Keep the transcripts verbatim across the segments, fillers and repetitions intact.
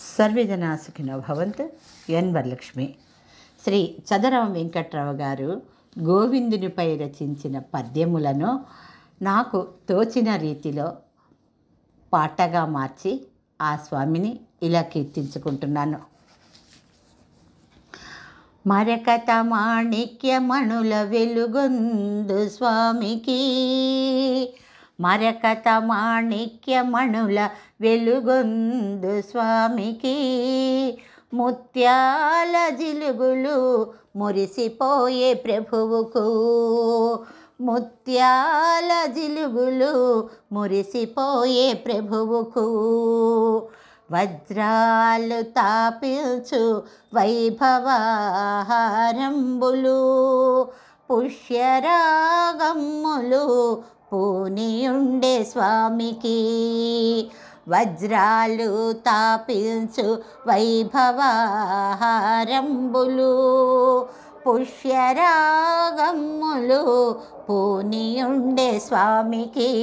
Survey జనా సుఖినో భవంతు. ఎన్ వరలక్ష్మి. శ్రీ చదరం వెంకట్రావు గారు గోవిందునిపై రచించిన పద్యములను నాకు తోచిన రీతిలో పాటగా మార్చి ఆ స్వామిని ఇలా కీర్తించుకుంటున్నాను. మరకత మాణిక్యమణుల వెలుగొందు స్వామికి, మరకత మాణిక్యమణుల వెలుగొందు స్వామికి, ముత్యాల జిలుగులు మురిసిపోయే ప్రభువుకు, ముత్యాల జిలుగులు మురిసిపోయే ప్రభువుకు, వజ్రాలు తాపిల్చు వైభవహారంబులు, పుష్యరాగమ్ములు పూనియుండే స్వామికి, వజ్రాలు తాపిల్చు వైభవహారంబులు, పుష్యరాగమ్ములు పూనియుండే స్వామికి,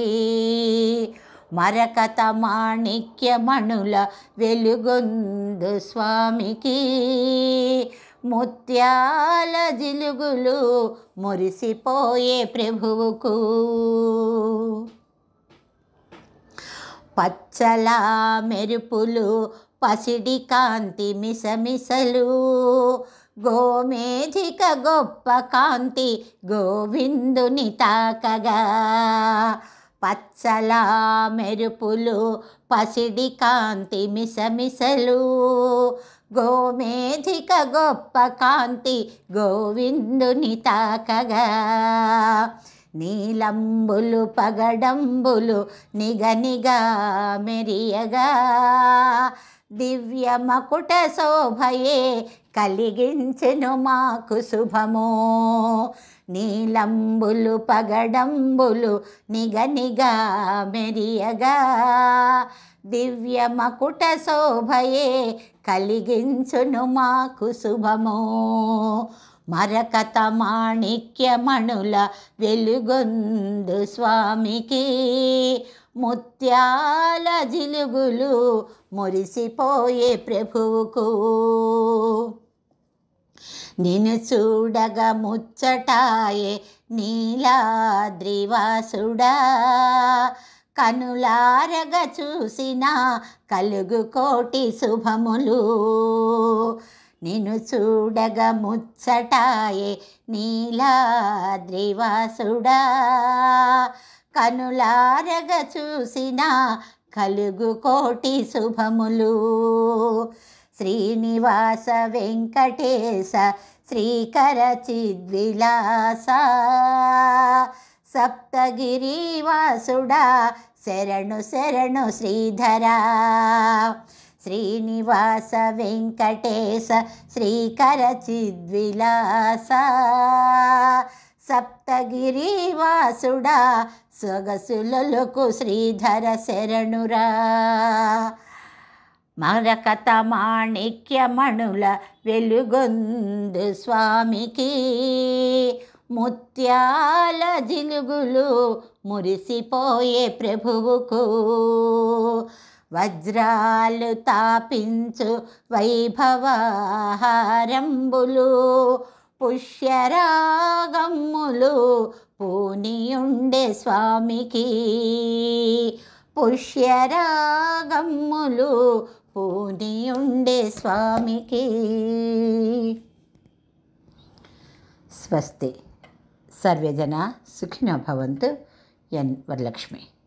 మరకత మాణిక్యమణుల వెలుగొందు స్వామికి, ముత్యాల జిలుగులు మురిసిపోయే ప్రభువుకు, పచ్చల మెరుపులు పసిడి కాంతి మిసమిసలు, గోమేధిక గొప్ప కాంతి గోవిందుని తాకగా, పచ్చల మెరుపులు పసిడి కాంతి మిసమిసలు, గోమేధిక గొప్ప కాంతి గోవిందుని తాకగా, నీలంబులు పగడంబులు నిగనిగా మెరియగా, దివ్య మకుట శోభయే కలిగించెను మాకు శుభము, నీలంబులు పగడంబులు నిగనిగా మెరియగా, దివ్య మకుట శోభయే కలిగించును మాకు శుభము, మరకత మాణిక్యమణుల వెలుగొందు స్వామికి, ముత్యాల జిలుగులు మురిసిపోయే ప్రభువుకు, నిన్ను చూడగా ముచ్చటాయే నీలాద్రివాసుడా, కనులారగ చూసిన కలుగు కోటి శుభములు, నిన్ను చూడగా ముచ్చటాయే నీలాద్రివాసుడా, కనులారగ చూసిన కలుగు కోటి శుభములు, శ్రీనివాస వెంకటేశ శ్రీకర చిద్విలాస, సప్తగిరివాసుడా శరణు శరణు శ్రీధరా, శ్రీనివాస వెంకటేశ శ్రీకర చిద్విలాస, సప్తగిరివాసుడా సొగసులకు శ్రీధర శరణురా, మరకత మాణిక్యమణుల వెలుగొందు స్వామికి, ముత్యాల జిలుగులు మురిసిపోయే ప్రభువుకు, వజ్రాలు తాపించు వైభవహారంబులు, పుష్యరాగమ్ములు పూనియుండే స్వామికి, పుష్యరాగమ్ములు పూనియుండే స్వామికి. స్వస్తి. సర్వే జనా సుఖినో భవంతు. ఎన్ వరలక్ష్మి.